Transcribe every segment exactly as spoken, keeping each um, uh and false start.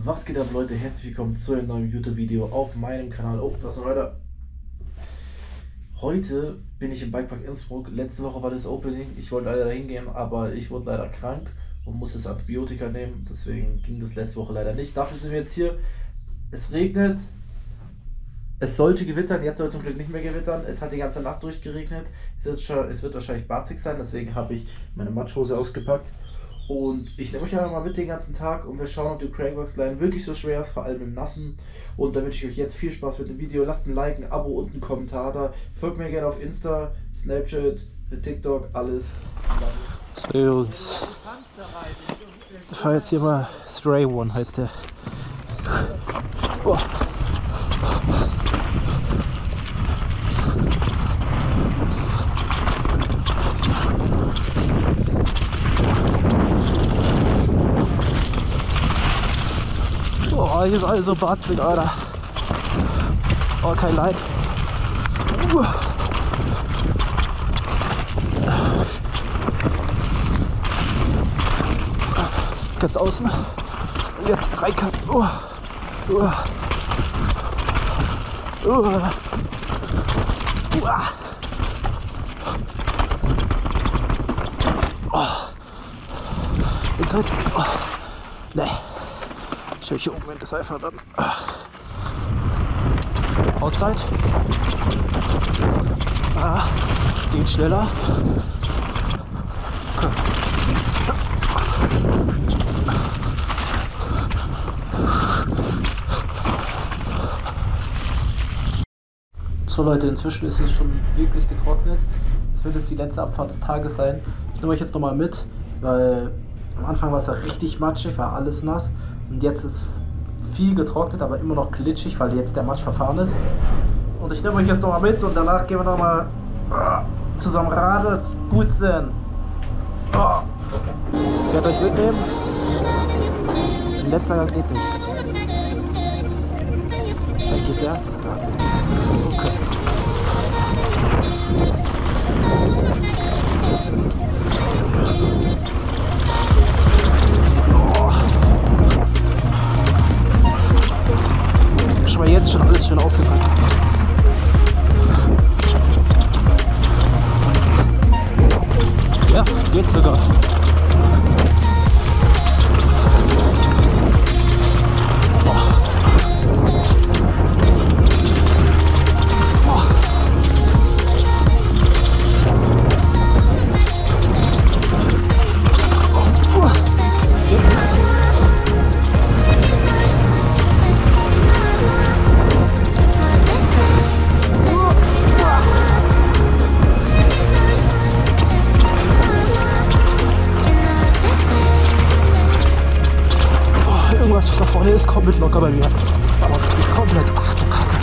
Was geht ab, Leute? Herzlich willkommen zu einem neuen YouTube-Video auf meinem Kanal. Oh, das noch weiter. Heute bin ich im Bikepark Innsbruck. Letzte Woche war das Opening. Ich wollte leider hingehen, aber ich wurde leider krank und musste das Antibiotika nehmen. Deswegen ging das letzte Woche leider nicht. Dafür sind wir jetzt hier. Es regnet. Es sollte gewittern. Jetzt soll es zum Glück nicht mehr gewittern. Es hat die ganze Nacht durchgeregnet. Es wird, schon, es wird wahrscheinlich batzig sein. Deswegen habe ich meine Matschhose ausgepackt. Und ich nehme euch einfach mal mit den ganzen Tag und wir schauen, ob die Crankworx Line wirklich so schwer ist, vor allem im Nassen. Und da wünsche ich euch jetzt viel Spaß mit dem Video. Lasst ein Like, ein Abo und einen Kommentar da. Folgt mir gerne auf Insta, Snapchat, TikTok, alles. Servus. Ich fahre jetzt hier mal Stray One, heißt der. Oh. Oh, hier ist alles so batzig, Alter. Oh, kein Leid. Uh. Ganz außen. Jetzt drei Kant. Uh. Uh. Uh. Uh. Oh. Jetzt halt. Oh. Nee. Ich höre hier oben das einfach dann. Outside. Ah, geht schneller. Okay. So Leute, inzwischen ist es schon wirklich getrocknet. Das wird jetzt die letzte Abfahrt des Tages sein. Ich nehme euch jetzt nochmal mit, weil am Anfang war es ja richtig matschig, war alles nass. Und jetzt ist viel getrocknet, aber immer noch glitschig, weil jetzt der Matsch verfahren ist. Und ich nehme euch jetzt nochmal mit und danach gehen wir nochmal uh, zusammen Radl putzen. Oh. Ich werde euch mitnehmen. Ein letzter Gang geht nicht. Vielleicht geht der? Ja, okay. Okay. Aber jetzt schon alles schön ausgedrückt. Ja, geht sogar. Was da vorne ist, komplett locker bei mir. Aber wirklich komplett. Ach du Kacke.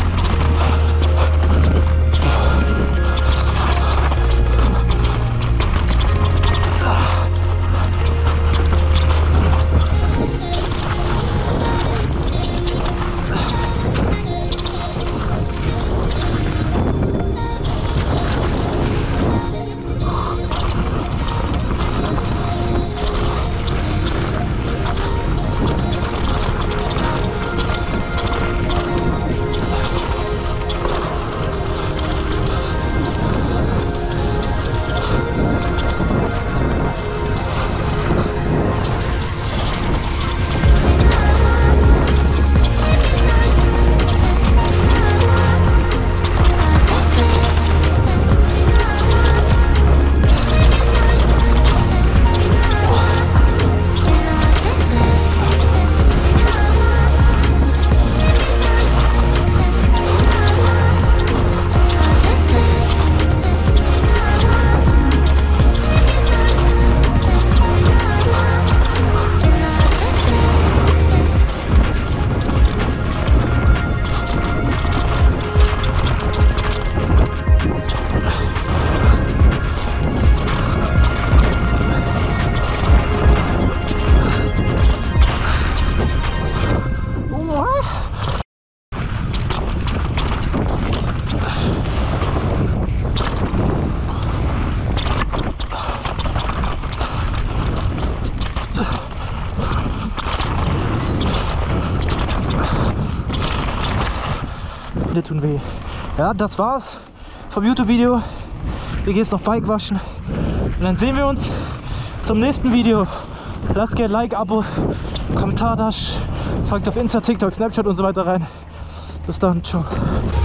Die tun weh. Ja, das war's vom YouTube-Video. Wir gehen jetzt noch Bike waschen. Und dann sehen wir uns zum nächsten Video. Lasst gerne Like, Abo, Kommentar da, folgt auf Insta, TikTok, Snapchat und so weiter rein. Bis dann, ciao.